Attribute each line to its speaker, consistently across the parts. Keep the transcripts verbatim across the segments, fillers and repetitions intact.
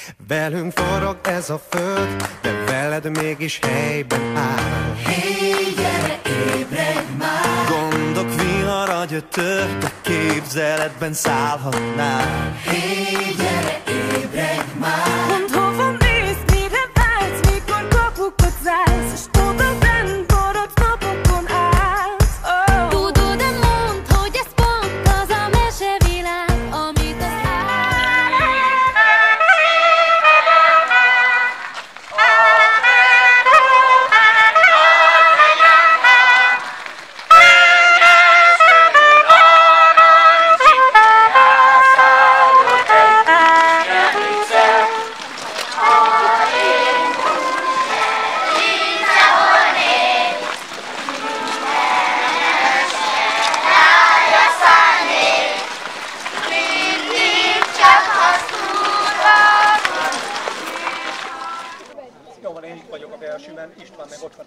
Speaker 1: Velünk forog ez a föld, de veled mégis helyben áll.
Speaker 2: Hey, gyere, ébredj már!
Speaker 1: Gondok vihara gyötör, de képzeletben szállhatnál.
Speaker 2: Hey, gyere, ébredj már!
Speaker 3: Mondd, hova mész, mire vágysz, mikor kapukat zársz, és oda benn maradsz napokon át. Oh.
Speaker 4: Tudod-e, mondd, hogy ez pont az a mesevilág, amit az
Speaker 5: Jó van, én itt vagyok a belsőben, István meg ott van.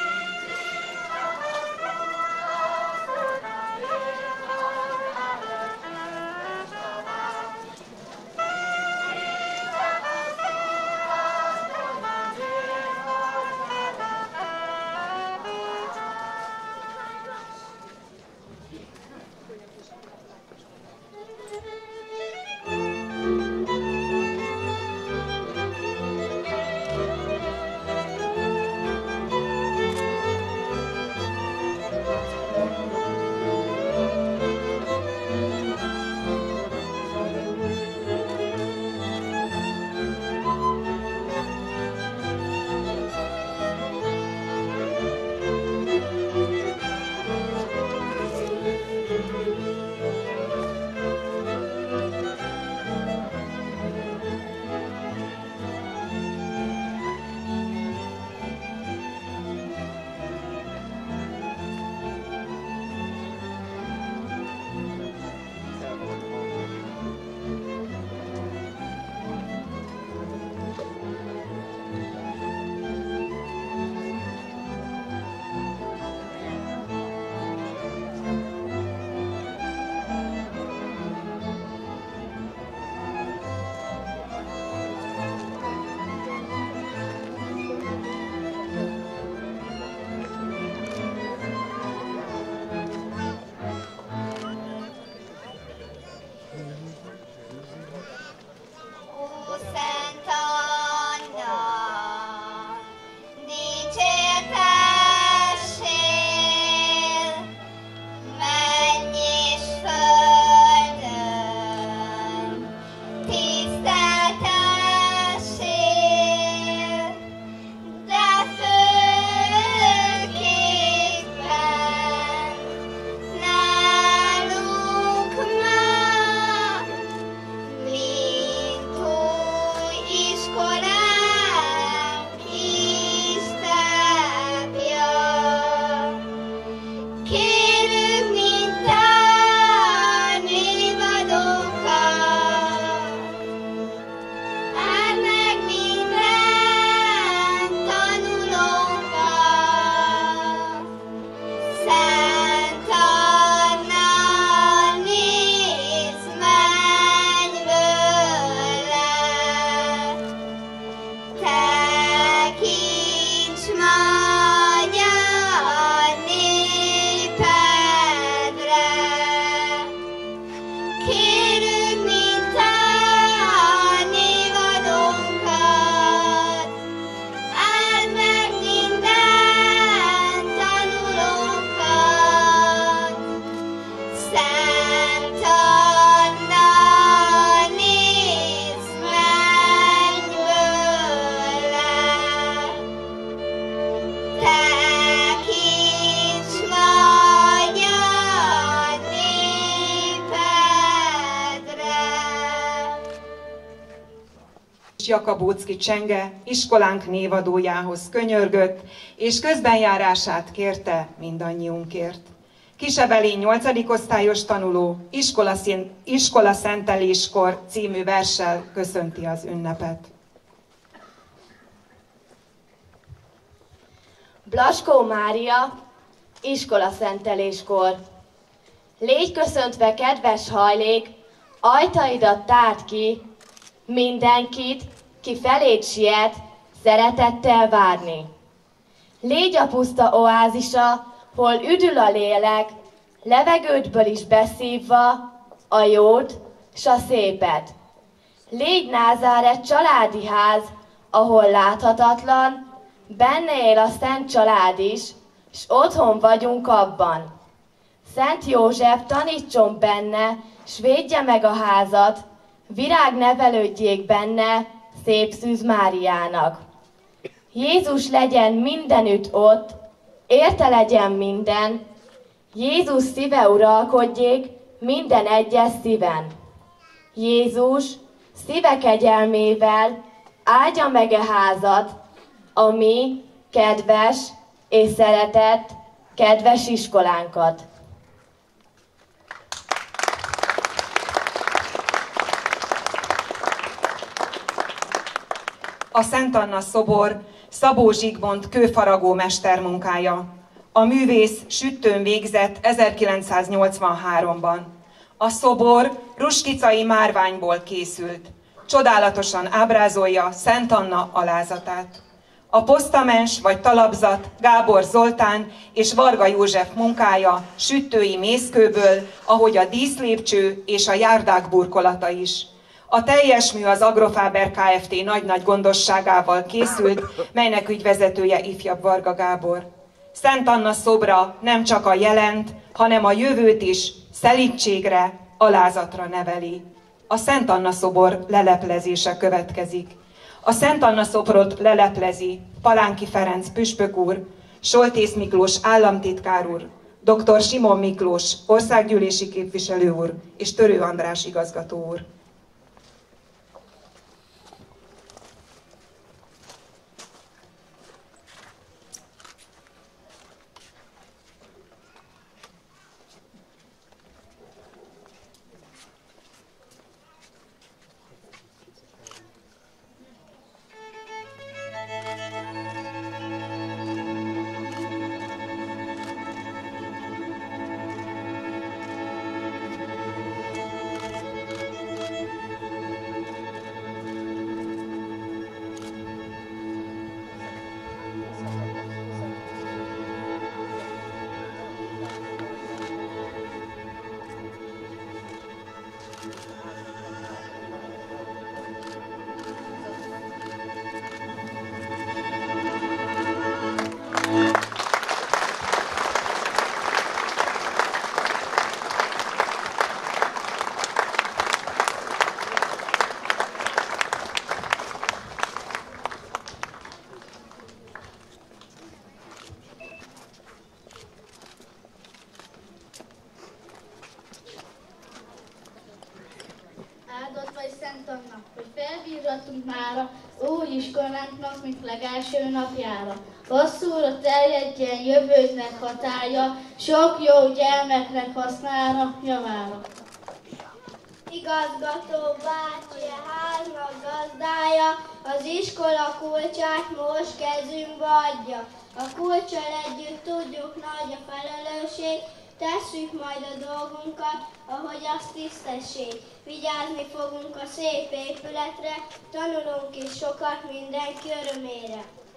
Speaker 6: Jakabóczky Csenge iskolánk névadójához könyörgött, és közbenjárását kérte mindannyiunkért. Kisebelény nyolcadik osztályos tanuló Iskola, Iskola szenteléskor című verssel köszönti az ünnepet.
Speaker 7: Blaskó Mária, iskola szenteléskor. Légy köszöntve, kedves hajlék, ajtaidat tárd ki, mindenkit ki feléd siet, szeretettel várni. Légy a puszta oázisa, hol üdül a lélek, levegődből is beszívva a jót s a szépet. Légy Názáret családi ház, ahol láthatatlan, benne él a Szent Család is, s otthon vagyunk abban. Szent József tanítson benne, s védje meg a házat, virág nevelődjék benne szép Szűz Máriának. Jézus legyen mindenütt ott, érte legyen minden, Jézus szíve uralkodjék minden egyes szíven. Jézus szíve kegyelmével áldja meg a házat, a mi kedves és szeretett kedves iskolánkat.
Speaker 6: A Szent Anna szobor Szabó Zsigmond kőfaragó mestermunkája. A művész süttőn végzett ezerkilencszáznyolcvanháromban. A szobor ruskicai márványból készült. Csodálatosan ábrázolja Szent Anna alázatát. A posztamens vagy talapzat Gábor Zoltán és Varga József munkája süttői mészkőből, ahogy a díszlépcső és a járdák burkolata is. A teljes mű az Agrofáber Kft. Nagy-nagy gondosságával készült, melynek ügyvezetője ifjabb Varga Gábor. Szent Anna szobra nem csak a jelent, hanem a jövőt is szelídségre, alázatra neveli. A Szent Anna szobor leleplezése következik. A Szent Anna szobrot leleplezi Palánki Ferenc püspök úr, Soltész Miklós államtitkár úr, dr. Simon Miklós országgyűlési képviselő úr és Törő András igazgató úr.
Speaker 8: Áldott vagy Szent Anna, hogy felbírratunk mára új iskolánknak, mint legelső napjára. Hosszúra terjedjen jövődnek hatálya, sok jó gyermeknek hasznára, javára.
Speaker 9: Igazgató bácsi, a háznak gazdája, az iskola kulcsát most kezünkbe adja. A kulccsal együtt tudjuk, nagy a felelősség, tesszük majd a dolgunkat, ahogy az tisztesség. Vigyázni fogunk a szép épületre, tanulunk is sokat mindenki örömére.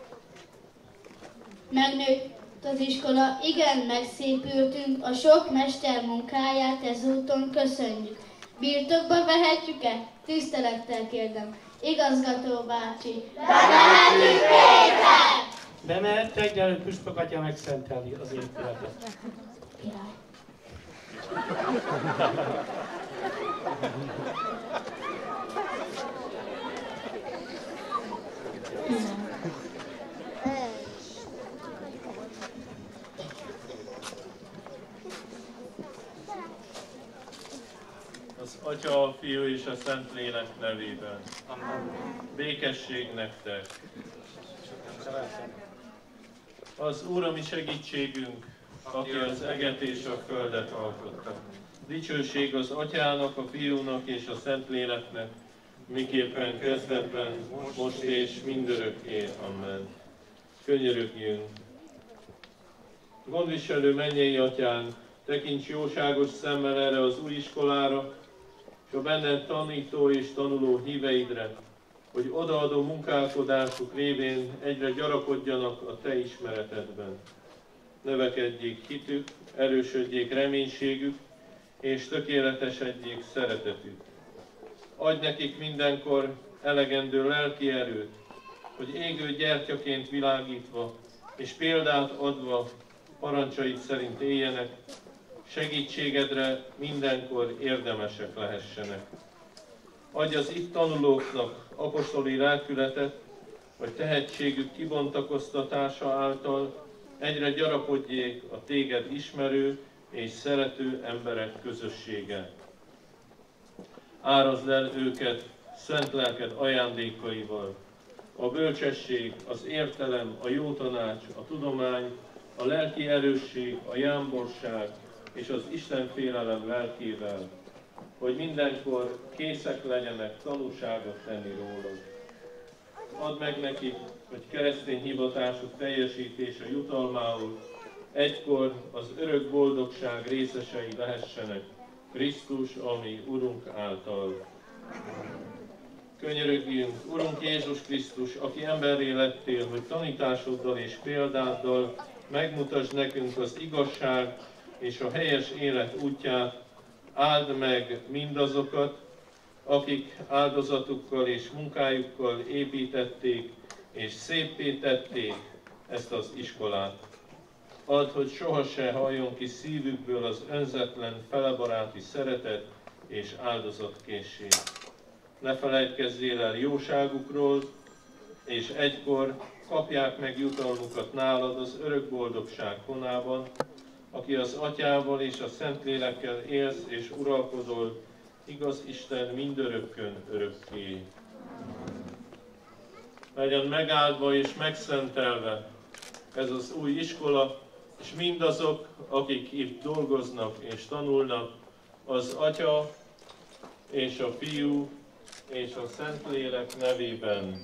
Speaker 8: Megnőtt az iskola, igen, megszépültünk, a sok mester munkáját ezúton köszönjük. Birtokba vehetjük-e? Tisztelettel kérdem. Igazgató bácsi.
Speaker 9: Bemehetünk, Péter!
Speaker 10: Bemehettek, de előtt püspök atya megszenteli az épületet.
Speaker 8: Király.
Speaker 11: Az Atya, a Fiú és a Szentlélek nevében. Amen. Békesség nektek! Az Úr a mi segítségünk, aki az eget és a földet alkotta. Dicsőség az Atyának, a Fiúnak és a Szentléleknek, miképpen kezdetben, most és mindörökké. Amen. Könyörögjünk! Gondviselő mennyei Atyánk, tekints jóságos szemmel erre az új iskolára, és a benned tanító és tanuló híveidre, hogy odaadó munkálkodásuk révén egyre gyarapodjanak a Te ismeretedben. Növekedjék hitük, erősödjék reménységük, és tökéletesedjék szeretetük. Adj nekik mindenkor elegendő lelki erőt, hogy égő gyertyaként világítva és példát adva parancsaid szerint éljenek, segítségedre mindenkor érdemesek lehessenek. Adj az itt tanulóknak apostoli lelkületet, hogy tehetségük kibontakoztatása által egyre gyarapodjék a Téged ismerő és szerető emberek közössége. Árazd el őket szent lelked ajándékaival, a bölcsesség, az értelem, a jó tanács, a tudomány, a lelki erősség, a jámborság és az Istenfélelem lelkével, hogy mindenkor készek legyenek tanúságot tenni rólad. Add meg nekik, hogy keresztény hivatásuk teljesítése jutalmául egykor az örök boldogság részesei lehessenek, Krisztus, ami Urunk által. Könyörögjünk, Urunk Jézus Krisztus, aki emberré lettél, hogy tanításoddal és példáddal megmutasd nekünk az igazság és a helyes élet útját, áld meg mindazokat, akik áldozatukkal és munkájukkal építették és széppé tették ezt az iskolát. Add, hogy sohasem halljon ki szívükből az önzetlen, felebaráti szeretet és áldozatkészség. Ne felejtkezzél el jóságukról, és egykor kapják meg jutalmukat nálad az örök boldogság honában, aki az Atyával és a Szentlélekkel élsz és uralkodol, igaz Isten mindörökkön örökké. Legyen megáldva és megszentelve ez az új iskola, és mindazok, akik itt dolgoznak és tanulnak, az Atya és a Fiú és a Szentlélek nevében.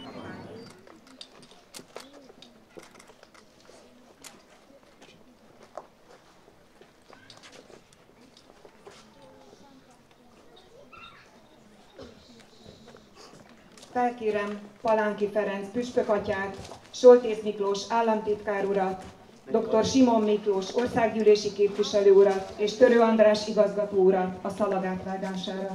Speaker 6: Felkérem Palánki Ferenc püspökatyát, Soltész Miklós államtitkár urat, dr. Simon Miklós országgyűlési képviselő urat és Törő András igazgató urat a szalag átvágására.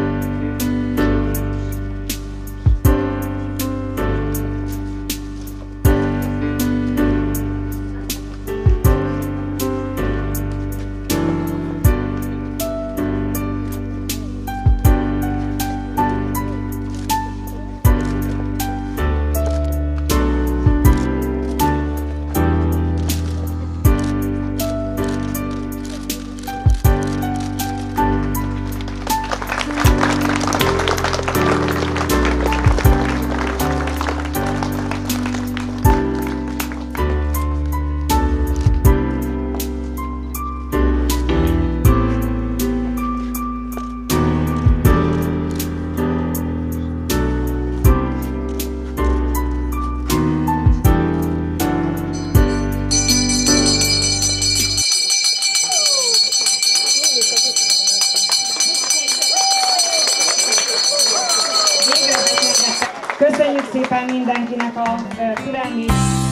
Speaker 6: Köszönjük szépen mindenkinek a türelmét!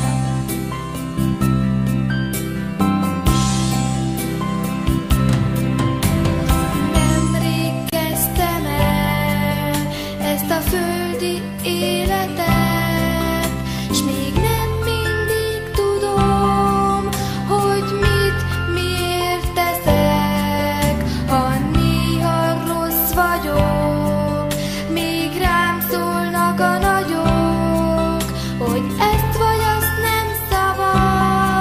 Speaker 4: Nemrég kezdtem el ezt a földi életet, s még nem mindig tudom, hogy mit, miért teszek. Ha néha rossz vagyok, még rám szólnak a nagyok, hogy ezt vagy azt nem szabad.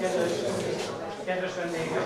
Speaker 10: Kedves, kedves vendégek!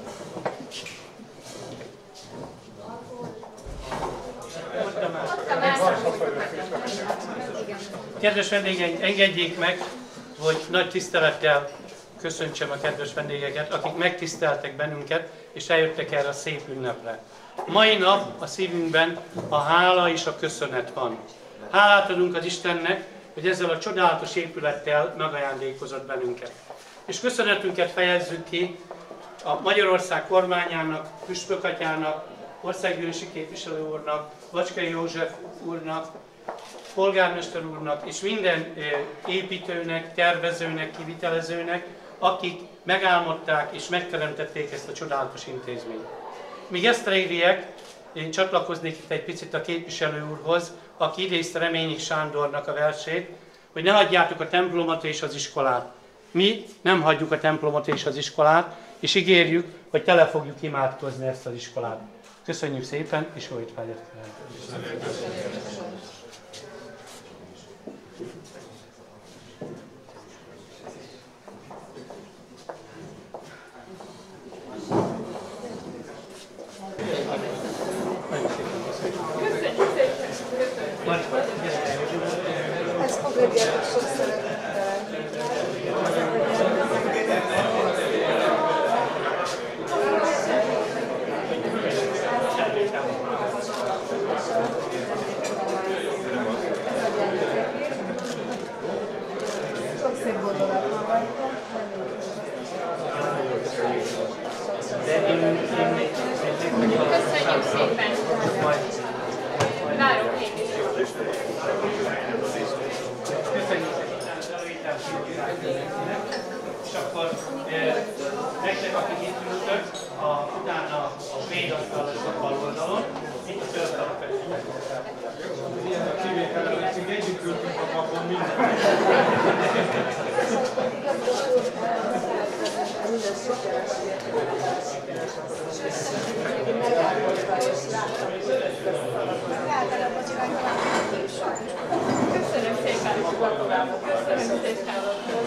Speaker 10: Kedves vendégeink, engedjék meg, hogy nagy tisztelettel köszöntsem a kedves vendégeket, akik megtiszteltek bennünket, és eljöttek erre a szép ünnepre. Mai nap a szívünkben a hála és a köszönet van. Hálát adunk az Istennek, hogy ezzel a csodálatos épülettel megajándékozott bennünket. És köszönetünket fejezzük ki a Magyarország kormányának, püspökatyának, országgyűlési képviselő úrnak, Vacskai József úrnak, polgármester úrnak és minden építőnek, tervezőnek, kivitelezőnek, akik megálmodták és megteremtették ezt a csodálatos intézményt. Míg ezt régiek, én csatlakoznék itt egy picit a képviselő úrhoz, aki idézte Reményi Sándornak a versét, hogy ne hagyjátok a templomot és az iskolát. Mi nem hagyjuk a templomot és az iskolát, és ígérjük, hogy tele fogjuk imádkozni ezt az iskolát. Köszönjük szépen, és jó étvágyat!
Speaker 3: Ezt fogadjátok sok szeretettel. Sok szép gondolat van.
Speaker 12: Köszönjük szépen! Várok én is!
Speaker 10: Köszönjük szépen! És akkor nektek, akik itt ültök, a, utána a védasztal lesz a bal oldalon, itt a törtal a felsőnek.
Speaker 11: Ilyen a kivétel, hogy még együtt ültünk a kapon minden.
Speaker 3: Minden sikeres megállapodva és láttam, hogy általában csináltam.
Speaker 12: Köszönöm szépen! Köszönöm szépen!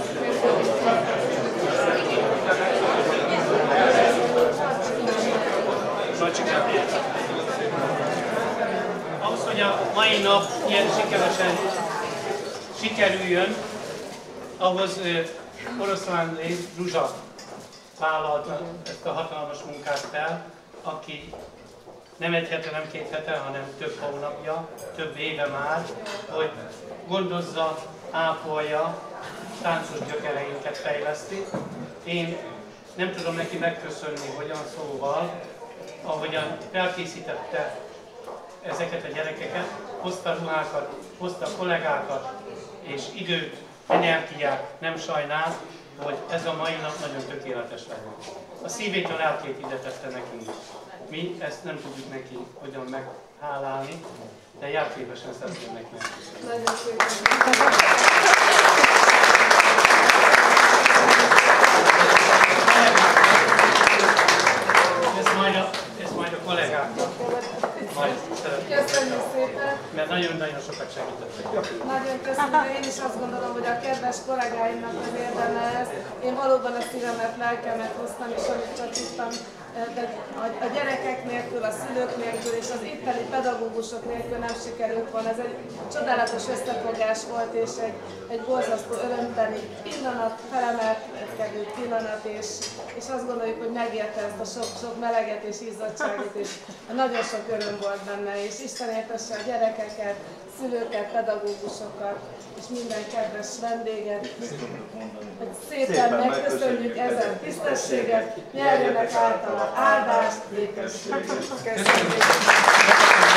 Speaker 10: Ahhoz, hogy a mai nap ilyen sikeresen sikerüljön, ahhoz Oroszlán Zsuzsa vállalta ezt a hatalmas munkát fel, aki nem egy hete, nem két hete, hanem több hónapja, több éve már, hogy gondozza, ápolja, táncos gyökereinket fejleszti. Én nem tudom neki megköszönni, hogyan szóval, ahogyan felkészítette ezeket a gyerekeket, hozta ruhákat, hozta kollégákat, és időt, energiát nem sajnált, hogy ez a mai nap nagyon tökéletes legyen. A szívétől lelkét ide tette nekünk. Mi ezt nem tudjuk neki hogyan meghálálni, de jelképesen szeretném neki megköszönni. Ez majd a, ez majd a kollégáknak majd szeretném.
Speaker 3: Köszönjük szépen!
Speaker 10: Mert nagyon-nagyon sokat segítettek.
Speaker 3: Nagyon köszönöm, én is azt gondolom, hogy a kedves kollégáimnak az érdeme ez. Én valóban a szívemet, lelkemet hoztam, és amit csak tudtam, de a gyerekek nélkül, a szülők nélkül és az itteni pedagógusok nélkül nem sikerült volna. Ez egy csodálatos összefogás volt, és egy, egy borzasztó örömteli pillanat, felemelkedő pillanat, és, és azt gondoljuk, hogy megérte ezt a sok-sok meleget és izzadságot, és nagyon sok öröm volt benne, és Isten értesse a gyerekeket, szülőket, pedagógusokat, és minden kedves vendéget, hogy szépen, szépen megköszönjük ezen tisztességet, nyerjenek általa áldást, békességet. Köszönjük!